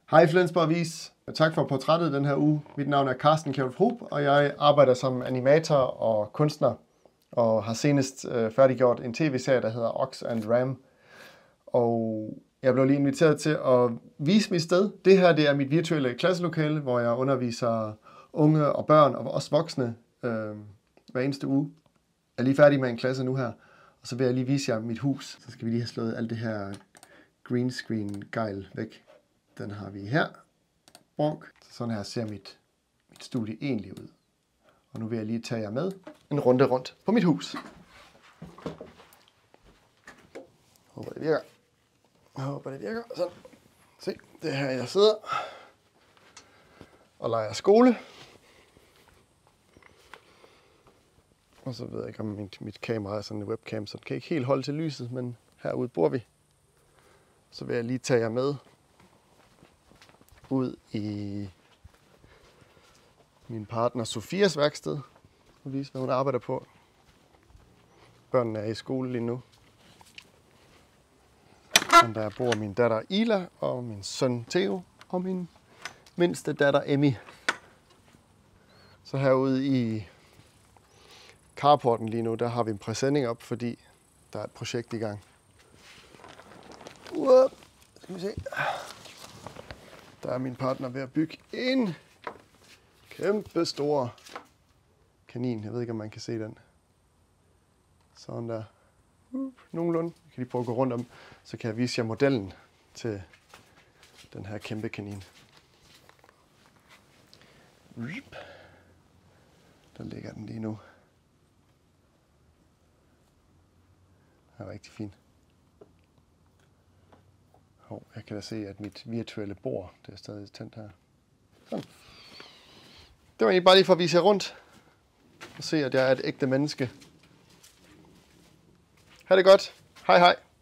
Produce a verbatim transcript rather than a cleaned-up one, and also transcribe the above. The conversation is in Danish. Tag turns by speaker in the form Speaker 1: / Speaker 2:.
Speaker 1: Hej Flensborg Avis. Tak for portrættet den her uge. Mit navn er Carsten Kjærulf Hoop, og jeg arbejder som animator og kunstner, og har senest øh, færdiggjort en tv-serie, der hedder Ox and Ram. Og jeg blev lige inviteret til at vise mit sted. Det her det er mit virtuelle klasselokale, hvor jeg underviser unge og børn og også voksne øh, hver eneste uge. Jeg er lige færdig med en klasse nu her, og så vil jeg lige vise jer mit hus. Så skal vi lige have slået alt det her green screen gejl væk. Den har vi her. Bonk. Sådan her ser mit, mit studie egentlig ud. Og nu vil jeg lige tage jer med en runde rundt på mit hus. Håber det virker. Jeg håber det virker. Sådan. Se, det er her jeg sidder og leger skole. Og så ved jeg ikke om mit, mit kamera er sådan en webcam, så det kan ikke helt holde til lyset, men herude bor vi. Så vil jeg lige tage jer med ud i min partner Sofias værksted og vise, hvad hun arbejder på. Børnene er i skole lige nu. Og der bor min datter Ila og min søn Theo og min mindste datter Emmy. Så herude i carporten lige nu, der har vi en præsending op, fordi der er et projekt i gang. Uop. Skal vi se. Der er min partner ved at bygge en kæmpe stor kanin. Jeg ved ikke, om man kan se den. Sådan der. Uh, nogenlunde. Jeg kan lige prøve at gå rundt om, så kan jeg vise jer modellen til den her kæmpe kanin. Der ligger den lige nu. Den er rigtig fin. Hov, jeg kan da se, at mit virtuelle bord, det er stadig tændt her. Sådan. Det var egentlig bare lige for at vise jer rundt. Og se, at jeg er et ægte menneske. Ha' det godt. Hej hej.